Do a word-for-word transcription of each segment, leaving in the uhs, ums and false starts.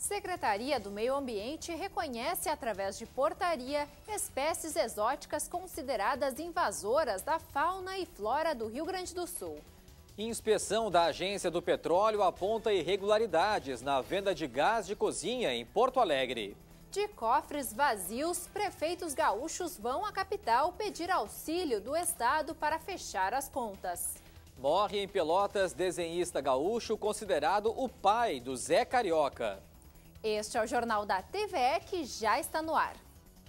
Secretaria do Meio Ambiente reconhece através de portaria espécies exóticas consideradas invasoras da fauna e flora do Rio Grande do Sul. Inspeção da Agência do Petróleo aponta irregularidades na venda de gás de cozinha em Porto Alegre. De cofres vazios, prefeitos gaúchos vão à capital pedir auxílio do Estado para fechar as contas. Morre em Pelotas desenhista gaúcho considerado o pai do Zé Carioca. Este é o Jornal da T V E que já está no ar.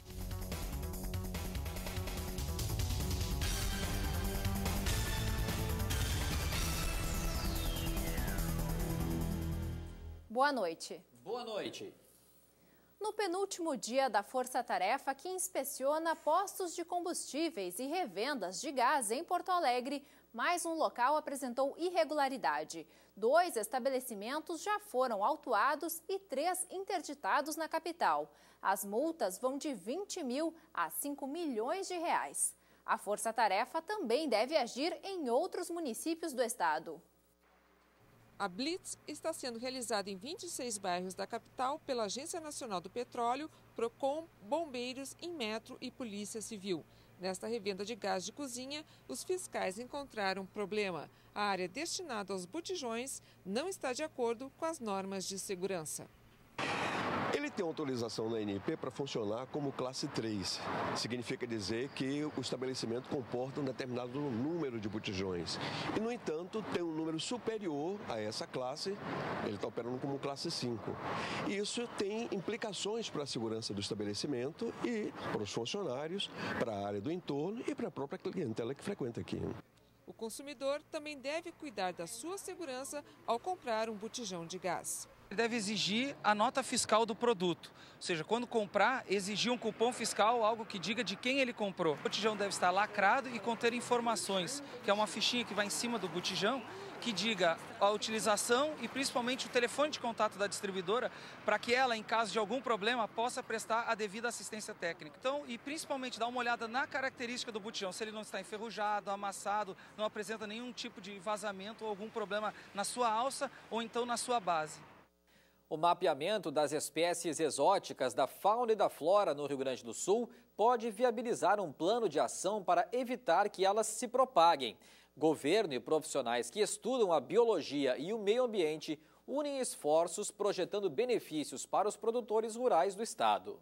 Boa noite. Boa noite. No penúltimo dia da força-tarefa que inspeciona postos de combustíveis e revendas de gás em Porto Alegre, mais um local apresentou irregularidade. Dois estabelecimentos já foram autuados e três interditados na capital. As multas vão de vinte mil a cinco milhões de reais. A força-tarefa também deve agir em outros municípios do estado. A Blitz está sendo realizada em vinte e seis bairros da capital pela Agência Nacional do Petróleo, Procon, Bombeiros, Inmetro e Polícia Civil. Nesta revenda de gás de cozinha, os fiscais encontraram problema. A área destinada aos botijões não está de acordo com as normas de segurança. Ele tem autorização na A N P para funcionar como classe três. Significa dizer que o estabelecimento comporta um determinado número de botijões. E, no entanto, tem um número superior a essa classe, ele está operando como classe cinco. E isso tem implicações para a segurança do estabelecimento e para os funcionários, para a área do entorno e para a própria clientela que frequenta aqui. O consumidor também deve cuidar da sua segurança ao comprar um botijão de gás. Ele deve exigir a nota fiscal do produto, ou seja, quando comprar, exigir um cupom fiscal, algo que diga de quem ele comprou. O botijão deve estar lacrado e conter informações, que é uma fichinha que vai em cima do botijão, que diga a utilização e principalmente o telefone de contato da distribuidora, para que ela, em caso de algum problema, possa prestar a devida assistência técnica. Então, e principalmente dar uma olhada na característica do botijão, se ele não está enferrujado, amassado, não apresenta nenhum tipo de vazamento ou algum problema na sua alça ou então na sua base. O mapeamento das espécies exóticas da fauna e da flora no Rio Grande do Sul pode viabilizar um plano de ação para evitar que elas se propaguem. Governo e profissionais que estudam a biologia e o meio ambiente unem esforços projetando benefícios para os produtores rurais do estado.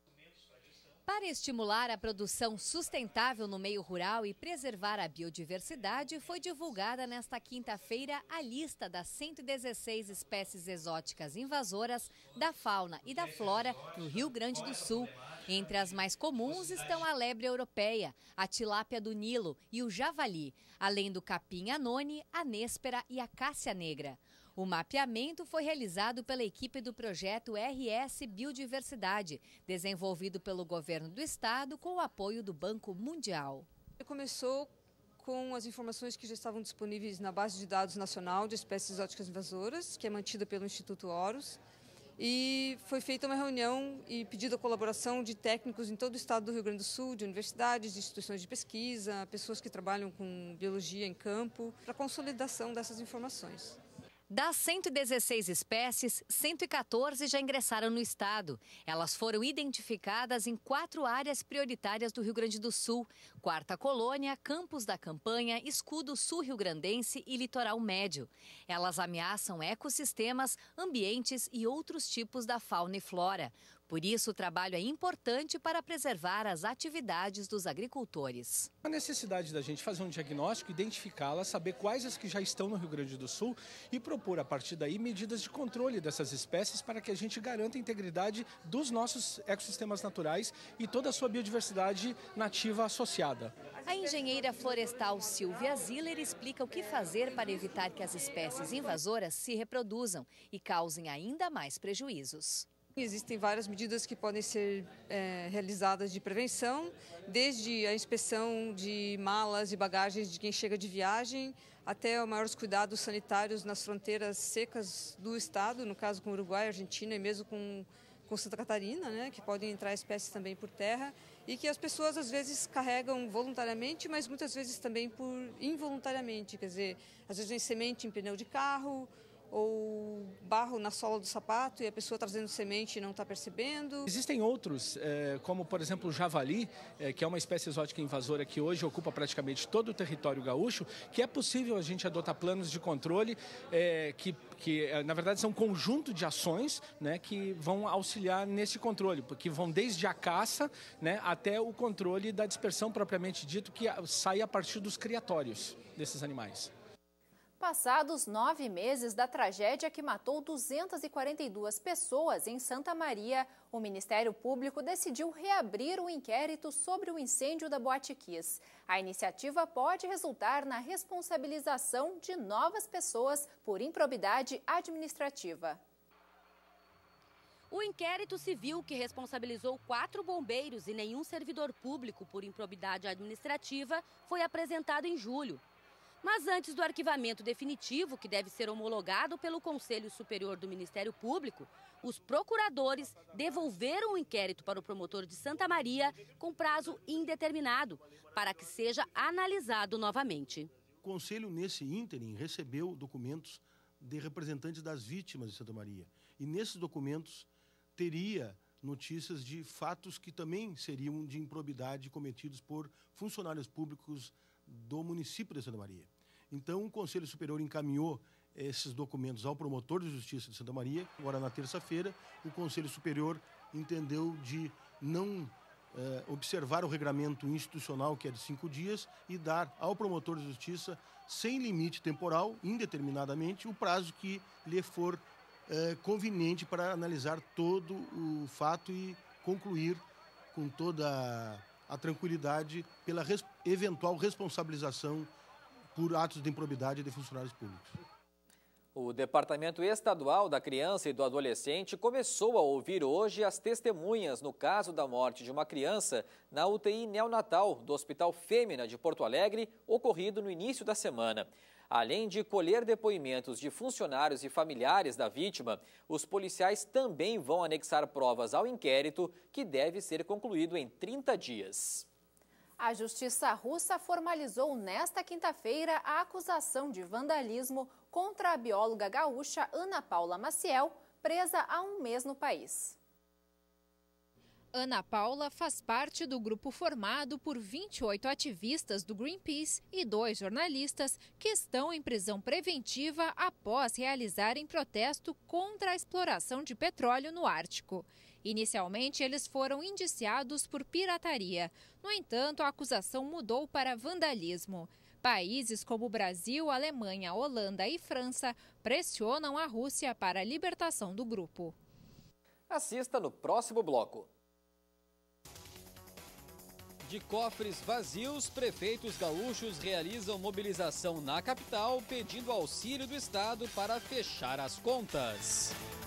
Para estimular a produção sustentável no meio rural e preservar a biodiversidade, foi divulgada nesta quinta-feira a lista das cento e dezesseis espécies exóticas invasoras da fauna e da flora no Rio Grande do Sul. Entre as mais comuns estão a lebre europeia, a tilápia do Nilo e o javali, além do capim anone, a néspera e a cássia negra. O mapeamento foi realizado pela equipe do projeto R S Biodiversidade, desenvolvido pelo governo do estado com o apoio do Banco Mundial. Começou com as informações que já estavam disponíveis na base de dados nacional de espécies exóticas invasoras, que é mantida pelo Instituto Horus. E foi feita uma reunião e pedido a colaboração de técnicos em todo o estado do Rio Grande do Sul, de universidades, de instituições de pesquisa, pessoas que trabalham com biologia em campo, para a consolidação dessas informações. Das cento e dezesseis espécies, cento e quatorze já ingressaram no estado. Elas foram identificadas em quatro áreas prioritárias do Rio Grande do Sul: Quarta Colônia, Campos da Campanha, Escudo Sul-Riograndense e Litoral Médio. Elas ameaçam ecossistemas, ambientes e outros tipos da fauna e flora. Por isso, o trabalho é importante para preservar as atividades dos agricultores. A necessidade da gente fazer um diagnóstico, identificá-las, saber quais as que já estão no Rio Grande do Sul e propor, a partir daí, medidas de controle dessas espécies para que a gente garanta a integridade dos nossos ecossistemas naturais e toda a sua biodiversidade nativa associada. A engenheira florestal Silvia Ziller explica o que fazer para evitar que as espécies invasoras se reproduzam e causem ainda mais prejuízos. Existem várias medidas que podem ser é, realizadas de prevenção, desde a inspeção de malas e bagagens de quem chega de viagem, até maiores cuidados sanitários nas fronteiras secas do estado, no caso com o Uruguai, Argentina e mesmo com, com Santa Catarina, né, que podem entrar espécies também por terra, e que as pessoas às vezes carregam voluntariamente, mas muitas vezes também por involuntariamente, quer dizer, às vezes vem semente em pneu de carro, ou barro na sola do sapato e a pessoa trazendo semente e não está percebendo. Existem outros, como por exemplo o javali, que é uma espécie exótica invasora que hoje ocupa praticamente todo o território gaúcho, que é possível a gente adotar planos de controle que, que na verdade são um conjunto de ações, né, que vão auxiliar nesse controle, porque vão desde a caça, né, até o controle da dispersão propriamente dito, que sai a partir dos criatórios desses animais. Passados nove meses da tragédia que matou duzentas e quarenta e duas pessoas em Santa Maria, o Ministério Público decidiu reabrir o inquérito sobre o incêndio da Boate Kiss. A iniciativa pode resultar na responsabilização de novas pessoas por improbidade administrativa. O inquérito civil que responsabilizou quatro bombeiros e nenhum servidor público por improbidade administrativa foi apresentado em julho. Mas antes do arquivamento definitivo, que deve ser homologado pelo Conselho Superior do Ministério Público, os procuradores devolveram o inquérito para o promotor de Santa Maria com prazo indeterminado, para que seja analisado novamente. O Conselho, nesse ínterim, recebeu documentos de representantes das vítimas de Santa Maria. E nesses documentos teria notícias de fatos que também seriam de improbidade cometidos por funcionários públicos do município de Santa Maria. Então, o Conselho Superior encaminhou esses documentos ao promotor de justiça de Santa Maria. Agora, na terça-feira, o Conselho Superior entendeu de não eh, observar o regramento institucional, que é de cinco dias, e dar ao promotor de justiça, sem limite temporal, indeterminadamente, o prazo que lhe for eh, conveniente para analisar todo o fato e concluir com toda a a tranquilidade pela res, eventual responsabilização por atos de improbidade de funcionários públicos. O Departamento Estadual da Criança e do Adolescente começou a ouvir hoje as testemunhas no caso da morte de uma criança na U T I neonatal do Hospital Fêmea de Porto Alegre, ocorrido no início da semana. Além de colher depoimentos de funcionários e familiares da vítima, os policiais também vão anexar provas ao inquérito, que deve ser concluído em trinta dias. A Justiça Russa formalizou nesta quinta-feira a acusação de vandalismo contra a bióloga gaúcha Ana Paula Maciel, presa há um mês no país. Ana Paula faz parte do grupo formado por vinte e oito ativistas do Greenpeace e dois jornalistas que estão em prisão preventiva após realizarem protesto contra a exploração de petróleo no Ártico. Inicialmente, eles foram indiciados por pirataria. No entanto, a acusação mudou para vandalismo. Países como Brasil, Alemanha, Holanda e França pressionam a Rússia para a libertação do grupo. Assista no próximo bloco. De cofres vazios, prefeitos gaúchos realizam mobilização na capital pedindo auxílio do Estado para fechar as contas.